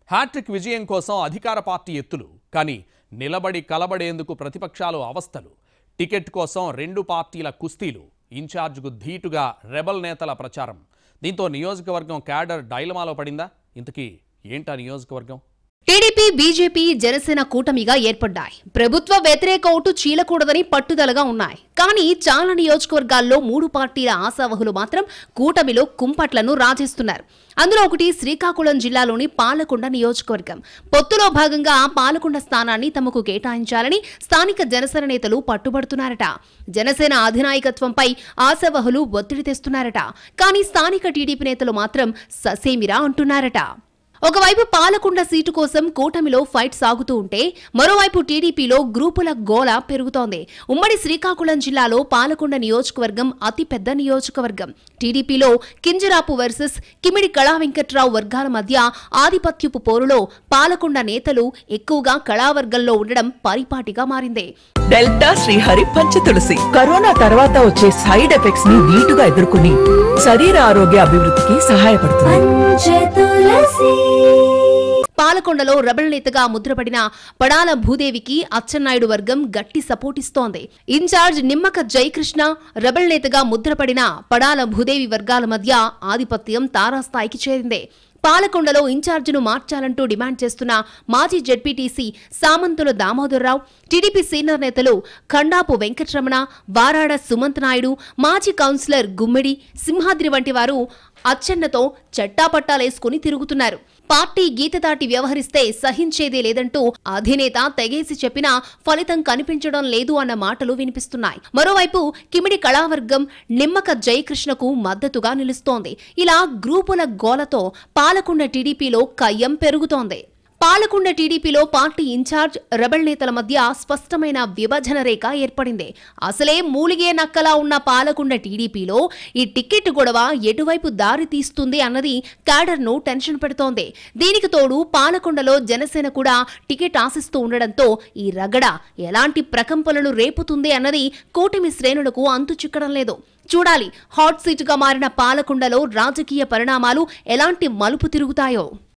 Hat trick విజయం కోసం అధికార పార్టీ ఎత్తులు, కానీ నిలబడి కలబడేందుకు ప్రతిపక్షాలు అవస్థలు. టికెట్ కోసం రెండు పార్టీల కుస్తీలు, ఇన్ఛార్జ్కు ధీటుగా రెబల్ నేతల ప్రచారం. దీంతో నియోజకవర్గం క్యాడర్ డైలమాలో పడిందా? ఇంతకీ ఏంటా నియోజకవర్గం? టీడీపీ, బీజేపీ, జనసేన కూటమిగా ఏర్పడ్డాయి. ప్రభుత్వ వ్యతిరేక ఓటు చీలకూడదని పట్టుదలగా ఉన్నాయి. కానీ చాలా నియోజకవర్గాల్లో మూడు పార్టీల ఆశావహులు మాత్రం కూటమిలో కుంపట్లను రాజేస్తున్నారు. అందులో ఒకటి శ్రీకాకుళం జిల్లాలోని పాలకొండ నియోజకవర్గం. పొత్తులో భాగంగా పాలకొండ స్థానాన్ని తమకు కేటాయించాలని స్థానిక జనసేన నేతలు పట్టుబడుతున్నారట. జనసేన అధినాయకత్వంపై ఆశావహులు ఒత్తిడి తెస్తున్నారట. కానీ స్థానిక టీడీపీ నేతలు మాత్రం ససేమిరా అంటున్నారట. ఒకవైపు పాలకొండ సీటు కోసం కూటమిలో ఫైట్ సాగుతూ ఉంటే, మరోవైపు టీడీపీలో గ్రూపుల గోల పెరుగుతోంది. ఉమ్మడి శ్రీకాకుళం జిల్లాలో పాలకొండ నియోజకవర్గం అతిపెద్ద నియోజకవర్గం. టీడీపీలో కింజరాపు వర్సెస్ కిమిడి కళా వెంకట్రావు వర్గాల మధ్య ఆధిపత్యపు పోరులో పాలకొండ నేతలు ఎక్కువగా కళావర్గంలో ఉండడం పరిపాటిగా మారింది. డెల్టా శ్రీహరి పంచతులసి కరోనా తర్వాత వచ్చే సైడ్ ఎఫెక్ట్స్ ని నీటుగా ఎదుర్కొని శరీర ఆరోగ్య అభివృద్ధికి సహాయపడుతుంది. పాలకొండలో రెబల్ నేతగా ముద్రపడిన పడాల భూదేవికి అచ్చెన్నాయుడు వర్గం గట్టి సపోర్ట్ ఇస్తోంది. ఇన్ఛార్జ్ నిమ్మక జయకృష్ణ, రెబల్ నేతగా ముద్రపడిన పడాల భూదేవి వర్గాల మధ్య ఆధిపత్యం తారాస్థాయికి చేరింది. పాలకొండలో ఇన్ఛార్జిను మార్చాలంటూ డిమాండ్ చేస్తున్న మాజీ ZPTC Samantula Damodar Rao, TDP senior నేతలు ఖండాపు వెంకటరమణ, వారాడ సుమంత్ నాయుడు, మాజీ కౌన్సిలర్ గుమ్మిడి, సింహాద్రి వంటి వారు అచ్చెన్నతో చట్టాపట్టాలేసుకుని తిరుగుతున్నారు. పార్టీ గీత దాటి వ్యవహరిస్తే సహించేదే లేదంటూ అధినేత తెగేసి చెప్పినా ఫలితం కనిపించడం లేదు అన్న మాటలు వినిపిస్తున్నాయి. మరోవైపు కిమిడి కళావర్గం నిమ్మక జయకృష్ణకు మద్దతుగా నిలుస్తోంది. ఇలా గ్రూపుల గోలతో పాలకొండ టీడీపీలో కయ్యం పెరుగుతోంది. పాలకొండ టీడీపీలో పార్టీ ఇన్ఛార్జ్, రెబల్ నేతల మధ్య స్పష్టమైన విభజన రేఖ ఏర్పడింది. అసలే మూలిగే నక్కలా ఉన్న పాలకొండ టీడీపీలో ఈ టికెట్ గొడవ ఎటువైపు దారి తీస్తుంది అన్నది క్యాడర్ను టెన్షన్ పెడుతోంది. దీనికి తోడు పాలకొండలో జనసేన కూడా టికెట్ ఆశిస్తూ ఉండడంతో ఈ రగడ ఎలాంటి ప్రకంపనలు రేపుతుంది అన్నది కూటమి శ్రేణులకు అంతు చిక్కడం లేదు. చూడాలి, హాట్ సీటుగా మారిన పాలకొండలో రాజకీయ పరిణామాలు ఎలాంటి మలుపు తిరుగుతాయో.